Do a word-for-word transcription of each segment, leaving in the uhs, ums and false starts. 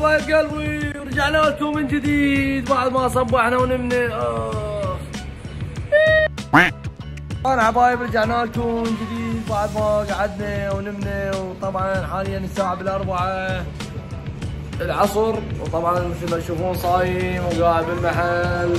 حبايب قلبي، رجعنا لكم من جديد بعد ما صبحنا ونمنا. آه. انا حبايب رجعنا لكم من جديد بعد ما قعدنا ونمنا، وطبعا حاليا الساعة بالأربعة العصر، وطبعا مثل ما تشوفون صايم وقاعد بالمحل،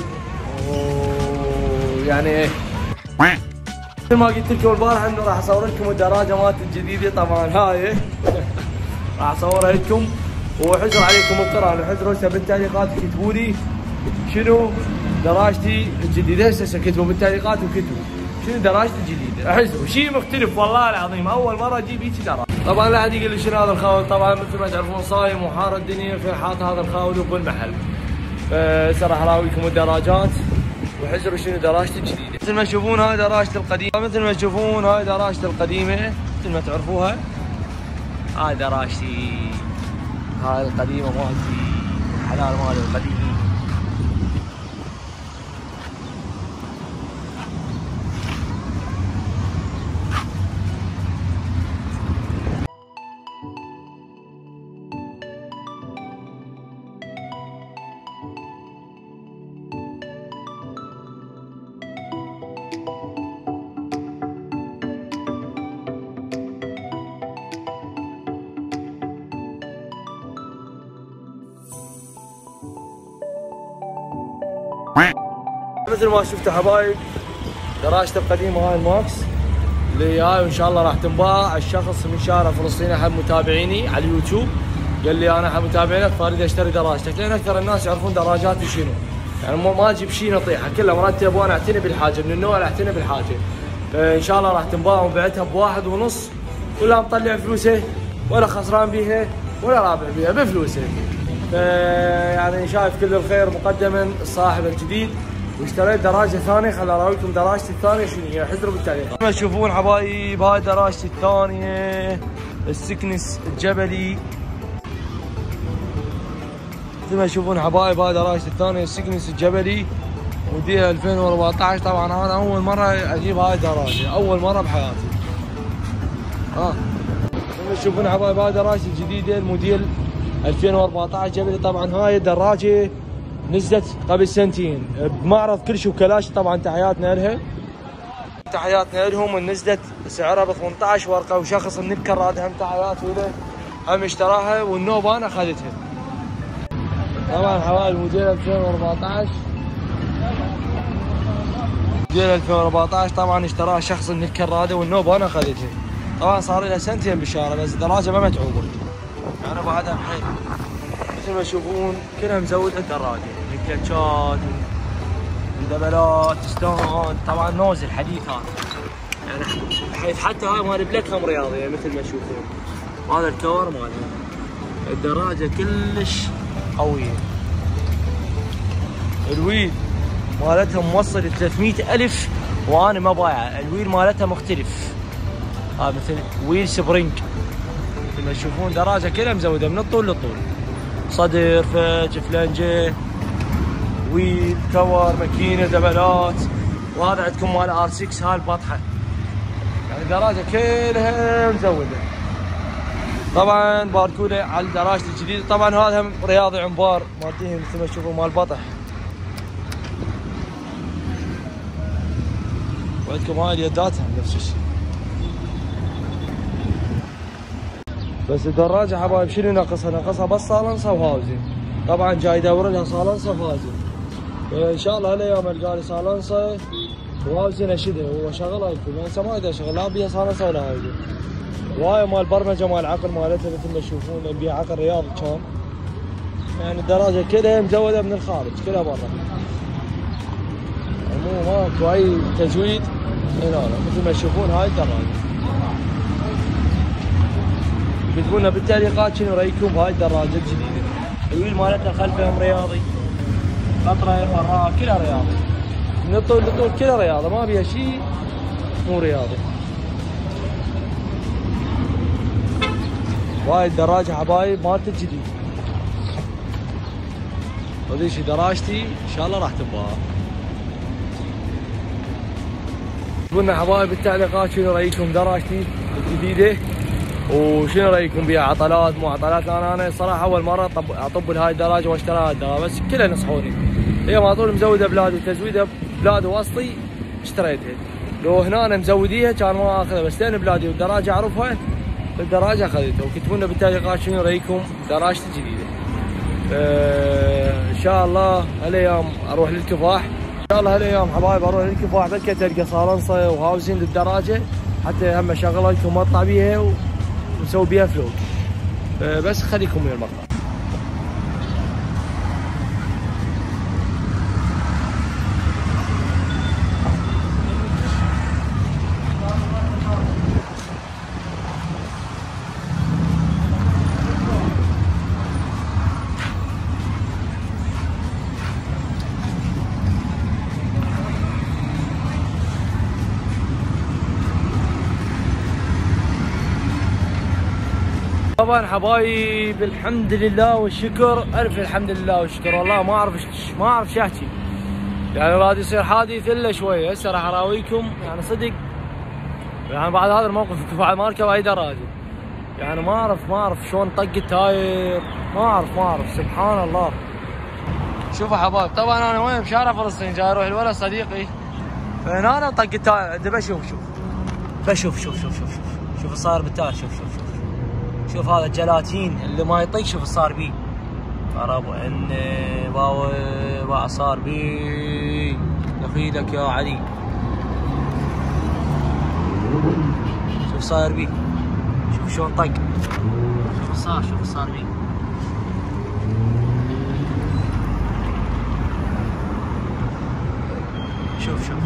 ويعني ايه مثل ما قلت لكم البارحة انه راح اصور لكم الدراجة مالتي الجديدة. طبعا هاي راح اصورها لكم، وحجر عليكم القراءة، حجروا هسه بالتعليقات كتبوا لي شنو دراجتي الجديدة. هسه كتبوا بالتعليقات وكتبوا شنو دراجتي الجديدة، احسوا شيء مختلف والله العظيم، اول مرة اجيب هيك دراجة. طبعا لا حد يقول لي شنو هذا الخاول، طبعا مثل ما تعرفون صايم وحار الدنيا، في حاط هذا الخاول بالمحل. فهسه راح اراويكم الدراجات وحجروا شنو دراجتي الجديدة. مثل ما تشوفون هاي دراجتي القديمة، مثل ما تشوفون هاي دراجتي القديمة مثل ما تعرفوها. هاي دراجتي هاي القديمة مالتي، الحلال مالي القديم. مثل ما شفتوا حبايب دراجتي القديمه هاي الماكس اللي هاي، وان شاء الله راح تنباع. الشخص من شارع فلسطين احد متابعيني على اليوتيوب قال لي انا احد متابعينك فاريد اشتري دراجتك، لان اكثر الناس يعرفون دراجاتي شنو، يعني ما اجيب شيء نطيحه كلها مرتب، وانا اعتني بالحاجه من النوع اللي اعتني بالحاجه. ان شاء الله راح تنباع، وبعتها بواحد ونص، ولا مطلع فلوسه ولا خسران بيها ولا رابح بيها بفلوسه. يعني شايف كل الخير مقدما الصاحب الجديد، واشتريت دراجه ثانيه. خل اراويكم دراجتي الثانيه شنو هي، حذروا بالتعليقات. ما تشوفون حبايب هاي دراجتي الثانيه السكنس الجبلي. مثل ما تشوفون حبايب هاي دراجتي الثانيه السكنس الجبلي، وديها ألفين وأربعطعش. طبعا انا اول مره اجيب هاي الدراجه، اول مره بحياتي. ها مثل ما تشوفون حبايب هاي دراجتي الجديده الموديل ألفين وأربعطعش جبلي. طبعا هاي الدراجه نزلت قبل سنتين بمعرض كل شي وكلاش. طبعا تحياتنا لها، تحياتنا لهم. نزلت سعرها ب ثمنطعش ورقه، وشخص النكر راد هم تحياته له، هم اشتراها والنوبه انا اخذتها. طبعا حوالي موديل ألفين وأربعطعش، موديل ألفين وأربعطعش طبعا اشتراها شخص النكر راده، والنوبه انا اخذتها. طبعا صار لها سنتين بالشارع، بس الدراجه ما متعوبه يعني بعدها بحيل. مثل ما تشوفون كلها مزوده الدراجه، كلتشات ودبلات ستون. طبعا نوزل حديث هذا، يعني حيث حتى هاي مال بلاكهم رياضيه مثل ما تشوفون. هذا الكور مالها، الدراجه كلش قويه. الويل مالتها موصل ثلاثمية ألف، وانا ما بايعه. الويل مالتها مختلف، هذا مثل ويل سبرينج. مثل ما تشوفون دراجه كلها مزوده من الطول للطول، صدر فج فلنجه ويل كور ماكينه دبلات. وهذا عندكم مال ار ستة هاي البطحه، يعني دراجه كلها مزوده. طبعا باركوله على دراجتي الجديده. طبعا هذا هم رياضي عنبار مالتين مثل ما تشوفون مال بطح. وعندكم هاي اليدات نفس الشيء. بس الدراجه حبايب شنو ناقصها؟ ناقصها بس صالنسه وهاوزن. طبعا جاي يدور لها صالنسه وهاوزن، ان شاء الله هالايام القى لي صالنسه وهاوزن اشدها واشغلها لكم. هسه ما اقدر اشغل لا بيها صالنسه ولا هاوزن. وهاي مال برمجه مال عقل مالتها مثل ما تشوفون، بيها عقل رياضي كان. يعني الدراجه كلها مزوده من الخارج، كلها برا، مو ماكو اي تزويد هنا. مثل ما تشوفون هاي الدراجه. اكتبوا لنا بالتعليقات شنو رايكم بهاي الدراجه الجديده. الويل مالتها خلفهم رياضي، قطره وراء كلها رياضي، من الطول للطول كلها رياضه، ما بيها شيء مو رياضي. وهاي الدراجه حبايب مالتي الجديده. هذيش دراجتي ان شاء الله راح تنباع. اكتبوا لنا حبايب بالتعليقات شنو رايكم دراجتي الجديده، وشنو رايكم بيها؟ عطلات مو عطلات؟ انا انا صراحه اول مره طب اطب لهاي الدراجه واشتري هاي الدراجه، بس كلها نصحوني هي ما طول مزوده بلاد وتزويدها بلاد وسطي اشتريتها. لو هنا أنا مزوديها كان ما اخذها، بس لين بلادي والدراجه اعرفها الدراجه اخذتها. وكتبوا لنا بالتعليقات شنو رايكم دراجتي الجديده. أه ان شاء الله هالايام اروح للكفاح، ان شاء الله هالايام حبايب اروح للكفاح بلكي تلقى صالنصه وهاوزين للدراجه حتى هم اشغلها لكم واطلع بيها ونسوي بيها فلوق. أه بس خليكم ويا المقطع. طبعا حبايب الحمد لله والشكر، الف الحمد لله والشكر. والله ما اعرف ما اعرف شو احكي، يعني راد يصير حادث الا شويه. هسه راح اراويكم يعني صدق يعني بعد هذا الموقف بعد ما اركب اي دراجه يعني ما اعرف ما اعرف شلون طق التاير، ما اعرف ما اعرف سبحان الله. شوفوا حبايب طبعا انا وين بشارع فلسطين جاي اروح الولد صديقي، فهنا انا طق التاير ادي بشوف شوف بشوف شوف شوف شوف شوف شوف صاير بالتاير. شوف شوف شوف شوف هذا الجلاتين اللي ما يطيق شوف صار بيه. رب عني باوي باع صار بيه دخيلك يا علي. شوف صاير بيه، شوف شلون طق، شوف صار شوف صار بيه. شوف شوف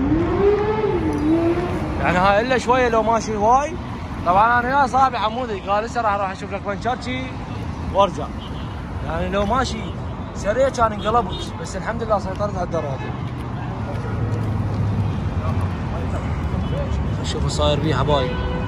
يعني هاي الا شويه لو ماشي هواي. طبعا انا يا صاحبي حمودي قال هسه راح اروح اشوف لك بنشرشي وارجع، يعني لو ماشي سريع كان انقلبت، بس الحمد لله سيطرت على الدراجه. شوفوا صاير بيه حبايب،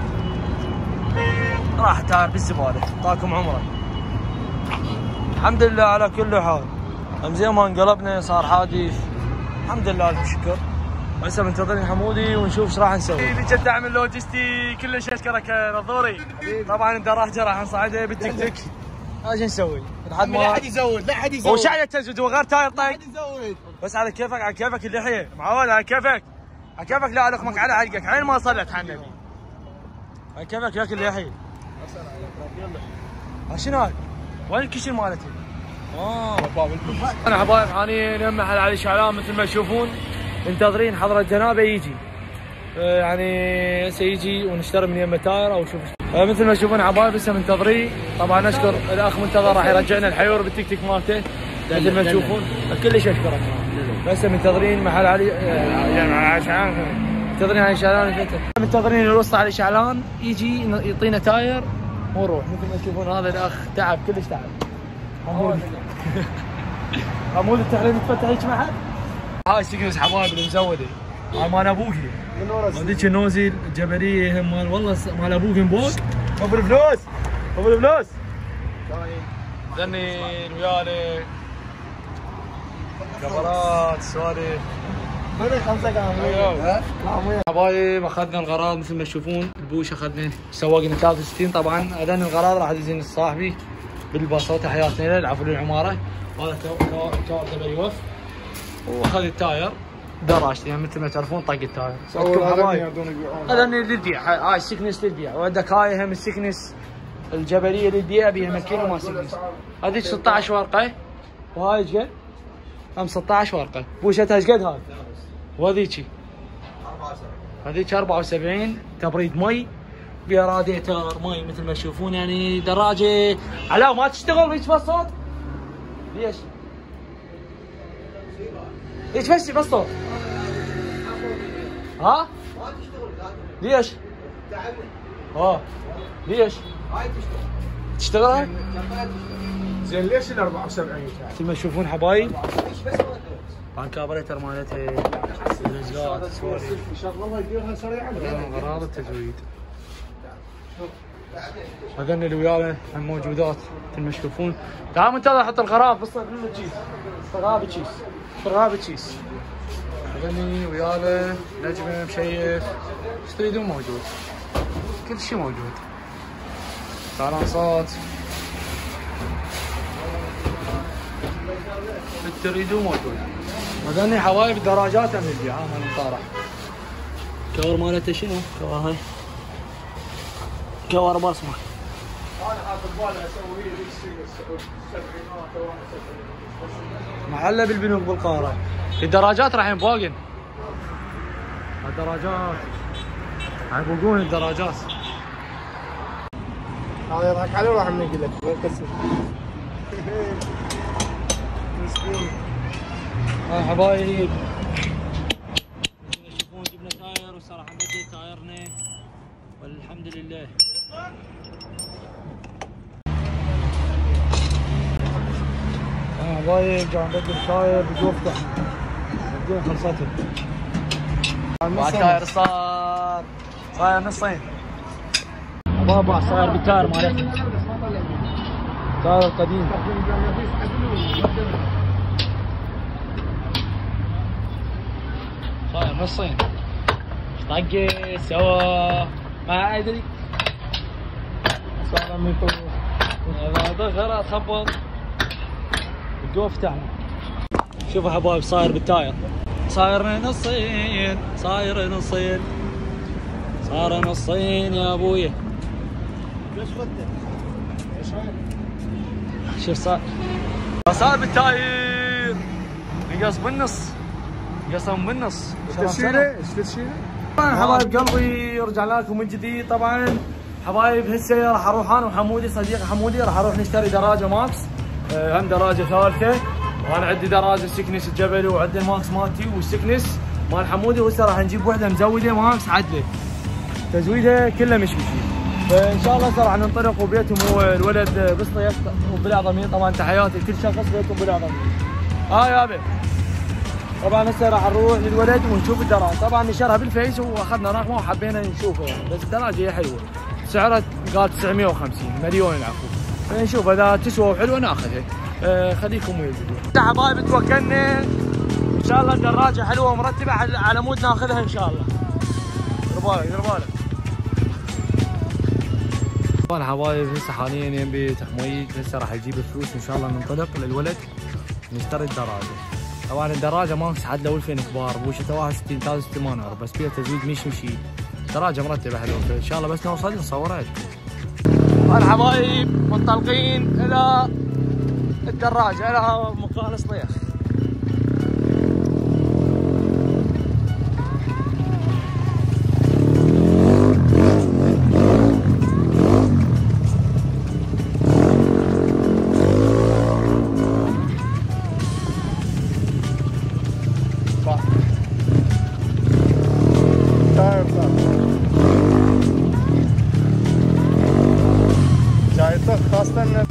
راح تاير بالزباله طاكم عمره. الحمد لله على كل حال، هم زين ما انقلبنا صار حادث الحمد لله الف شكر. هسه منتظرين حمودي ونشوف ايش راح نسوي. بك الدعم اللوجستي كلش اشكرك نظوري. طبعا الدراجه راح نصعدها بالتيك توك. ايش نسوي؟ لحد ما لا حد يزود لا حد يزود. وش على التزود وغير تاير طق؟ لا حد يزود. بس على كيفك على كيفك اللحيه معود على كيفك على كيفك. لا القمك على حلقك عين ما صلت على النبي. على كيفك ياكل اللحيه. يلا. شنو هاي؟ وين الكشن مالتي؟ اه انا حبايب حاني نمح على علي شعلان مثل ما تشوفون منتظرين حضرة جنابه يجي. آه يعني هسه يجي ونشتري من يمه تاير او شوف آه مثل ما تشوفون حبايب هسه منتظرين. طبعا اشكر الاخ منتظر راح يرجعنا الحيور بالتيك توك مالته مثل ما تشوفون كلش اشكرك. هسه منتظرين محل علي يعني علي شعلان منتظرين علي شعلان منتظرين الوسطى علي شعلان يجي يعطينا تاير ونروح. مثل ما تشوفون هذا الاخ تعب كلش تعب. حمود حمود التحريم تفتح هيك معك؟ هاي سيكنس حبايب المزوده هاي مال ابوكي هذيك النوزل الجبليه هم مال والله مال ابوكي مبوك. ابو الفلوس ابو الفلوس زنين ويانا كبرات سوالف هذا خمسة كامل. حبايب اخذنا الغراض مثل ما تشوفون البوش اخذنا سواقنا ثلاثة وستين. طبعا اذن الغراض راح ادزين لصاحبي بالباصات حياتنا العفو للعماره. وهذا كار دبل يوف واخذ التاير دراجتي يعني مثل ما تعرفون طق التاير. هذا للبيع هاي السكنس للبيع. وعندك هاي هم السكنس الجبليه للبيع بيها مكينه وما سكنس. هذيك ستة عشر ورقه وهاي ايش قد؟ هم ستة عشر ورقه. بوشتها ايش قد هاي؟ وهذيك هذيك أربعة وسبعين تبريد مي بيها راديتر مي مثل ما تشوفون. يعني دراجه علاء ما تشتغل هيك بس صوت؟ ليش؟ ليش بس بس صوت؟ ها؟ ما تشتغل ليش؟ تعبني. اه ليش؟ هاي تشتغل. تشتغل هاي؟ زين ليش ال أربعة وسبعين؟ مثل ما تشوفون حبايب طبعا كابريتر مالتها الرزقات سوالف شغلها يديرها سريعا. غراض التزويد هذن اللي ويانا هم موجودات مثل ما تشوفون. تعال منتظر حط الغراب بس من الكيس غراب الكيس غراب الكيس. هذني ويانا نجمه مشيف ايش تريدون موجود كل شيء موجود. فرنسات تريدون موجود. هذني حوايب دراجات من البيع من طارح. كور مالته شنو؟ كور هاي كور بصمه. انا حاط ببالي اسوي ريسينج السبعينات وانا سبعينات. محله بالبنوك بالقاهره. الدراجات راح ينباقن. الدراجات راح يبوقون الدراجات. هذا يضحك عليه وراح منقل لك وين كسر. مسكين. هاي حبايب تشوفون جبنا تاير وصراحه مدي تايرنا والحمد لله. ها حبايب جاي نبدل تاير بجوفته بدون خلصته. التاير صار صاير نصين. بابا صاير بالتاير مالتنا التاير القديم. صاير نصين طقت سوا ما ادري صار من فوق هذا غير خبط الجوف تاعنا. شوفوا حبايب صاير بالتاير صاير نصين صاير نصين صار نصين يا ابويا. ليش غده؟ ايش هاي؟ شوف صار صار بالتاير نقص بالنص قسم بالنص. تشيله؟ ايش تشيله؟ طبعا حبايب قلبي رجعنا لكم من جديد. طبعا حبايب هسه راح اروح انا وحمودي صديقي حمودي راح اروح نشتري دراجه ماكس. أه هم دراجه ثالثه وانا عندي دراجه سكنس الجبل وعندي الماكس مالتي والسكنس مال حمودي وهسه راح نجيب وحده مزوده ماكس عدله تزويدها كلها مش مشي. فان شاء الله راح ننطلق وبيتهم هو الولد بسطيت وبالعظمين. طبعا تحياتي لكل شخص بيتهم بالعظمين. ها يابا طبعا هسه راح نروح للولد ونشوف الدراجه. طبعا نشرها بالفيس واخذنا رقمه وحبينا نشوفه يعني بس الدراجه هي حلوه سعرها قال تسعمية وخمسين مليون العفو. فنشوف اذا تسوى وحلوه ناخذها. آه خليكم ويا الفيديو. حبايب توكلنا ان شاء الله الدراجه حلوه ومرتبه على مود ناخذها ان شاء الله. دير بالك دير بالك. طبعا حبايب هسه حاليا يم بيت حميد هسه راح يجيب الفلوس ان شاء الله ننطلق للولد نشتري الدراجه. طبعا الدراجه ماكس عاد له ألفين كبار بوشتها واحد وستين ثلاثة وستين اورو بس فيها تزويد مش مشي. دراجه مرتبه حلوه ان شاء الله بس نوصل نصورها لكم. طبعا حبايب منطلقين الى الدراجه الى مكان صليخ. جايته خاصة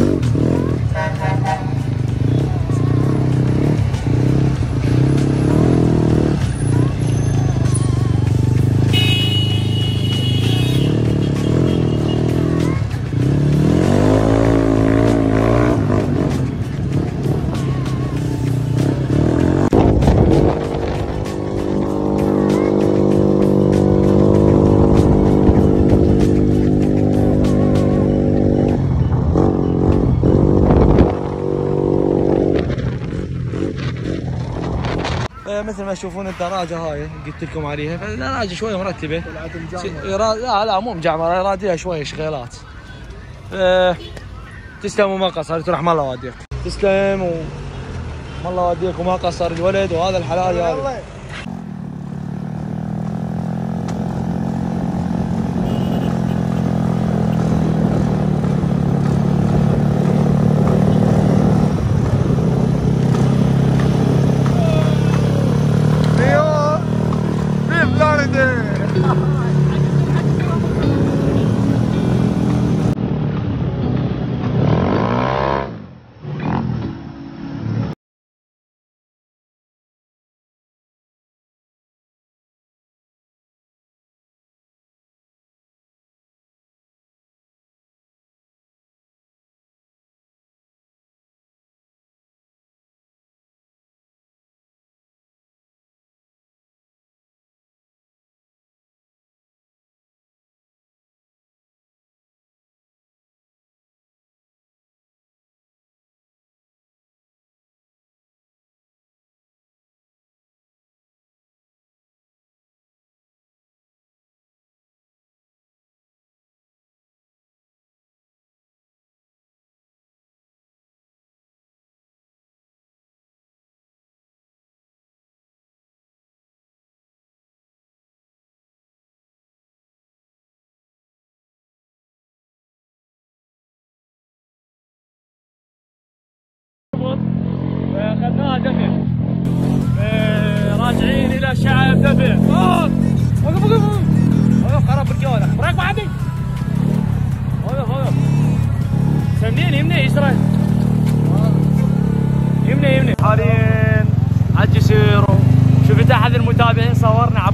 مثل ما تشوفون الدراجه هاي قلت لكم عليها فالدراجه شويه مرتبه. لا لا مو مجعمره يراديها شويه شغيلات. أه تسلم وما قصر تروح ما الله وديك. تسلم وما الله وديك وما قصر الولد وهذا الحلال هذا.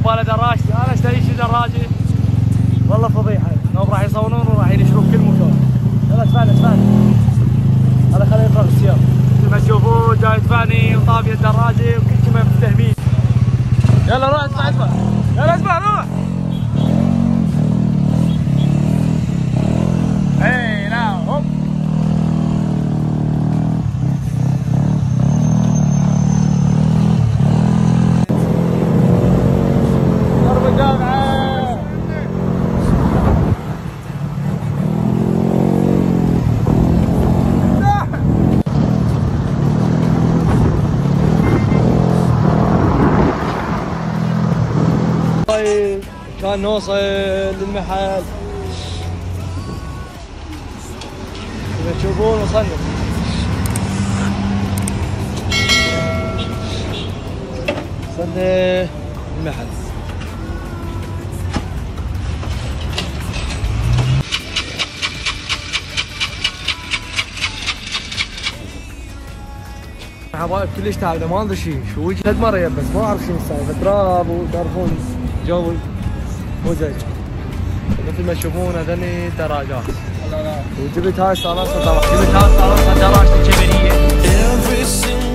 باله دراجتي، انا اشتري شي دراجه والله فضيحه، هم راح يصونون وراح ينشرون بكل مكان. يلا ادفعنا ادفعنا. هذا خليه يفرغ السيارة. مثل ما تشوفون جاي يدفعني وطابيه الدراجه وكل شيء مفتهمين. يلا روح ادفع ادفع. يلا ادفع روح. اي نعم هوب. ضرب الجامعة. طيب كان نوصل للمحل. إذا تشوفون وصلنا. وصلنا المحل. حبايب كلش تعبنا ما ادري شيء شو وجه ثلاث مرة بس ما اعرف شنو السالفة، تراب وتعرفون جو مو زين. مثل ما تشوفون هذني دراجات. وجبت هاي صالونة طبعا، جبت هاي صالونة دراجتي الجبلية.